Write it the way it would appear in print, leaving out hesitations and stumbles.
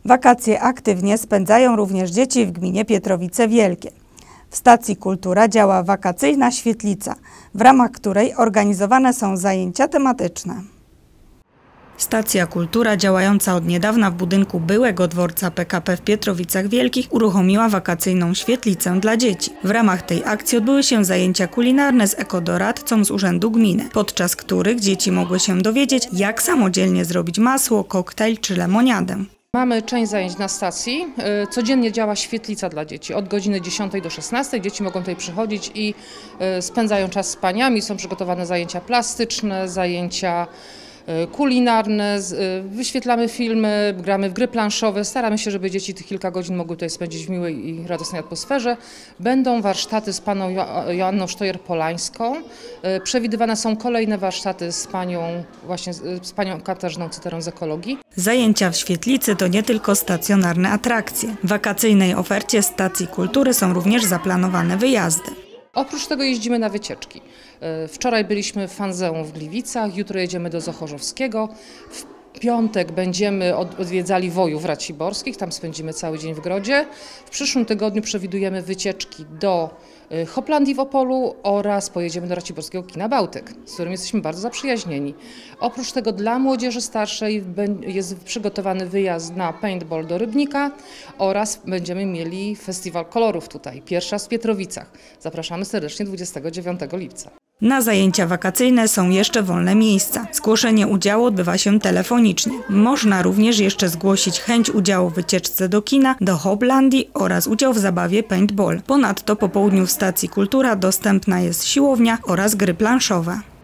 Wakacje aktywnie spędzają również dzieci w gminie Pietrowice Wielkie. W stacji Kultura działa wakacyjna świetlica, w ramach której organizowane są zajęcia tematyczne. Stacja Kultura, działająca od niedawna w budynku byłego dworca PKP w Pietrowicach Wielkich, uruchomiła wakacyjną świetlicę dla dzieci. W ramach tej akcji odbyły się zajęcia kulinarne z ekodoradcą z Urzędu Gminy, podczas których dzieci mogły się dowiedzieć, jak samodzielnie zrobić masło, koktajl czy lemoniadę. Mamy część zajęć na stacji. Codziennie działa świetlica dla dzieci. Od godziny 10 do 16 dzieci mogą tutaj przychodzić i spędzają czas z paniami. Są przygotowane zajęcia plastyczne, zajęcia kulinarne, wyświetlamy filmy, gramy w gry planszowe. Staramy się, żeby dzieci tych kilka godzin mogły tutaj spędzić w miłej i radosnej atmosferze. Będą warsztaty z panią Joanną Sztojer-Polańską. Przewidywane są kolejne warsztaty z panią Katarzyną Cyterą z ekologii. Zajęcia w świetlicy to nie tylko stacjonarne atrakcje. W wakacyjnej ofercie stacji kultury są również zaplanowane wyjazdy. Oprócz tego jeździmy na wycieczki. Wczoraj byliśmy w Fanzeum w Gliwicach, jutro jedziemy do Zochorzowskiego. W piątek będziemy odwiedzali Wojów Raciborskich, tam spędzimy cały dzień w Grodzie. W przyszłym tygodniu przewidujemy wycieczki do Hoplandii w Opolu oraz pojedziemy do Raciborskiego Kina Bałtyk, z którym jesteśmy bardzo zaprzyjaźnieni. Oprócz tego dla młodzieży starszej jest przygotowany wyjazd na paintball do Rybnika oraz będziemy mieli festiwal kolorów tutaj, pierwszy raz w Pietrowicach. Zapraszamy serdecznie 29 lipca. Na zajęcia wakacyjne są jeszcze wolne miejsca. Zgłoszenie udziału odbywa się telefonicznie. Można również jeszcze zgłosić chęć udziału w wycieczce do kina, do Hoplandii oraz udział w zabawie paintball. Ponadto po południu w stacji Kultura dostępna jest siłownia oraz gry planszowe.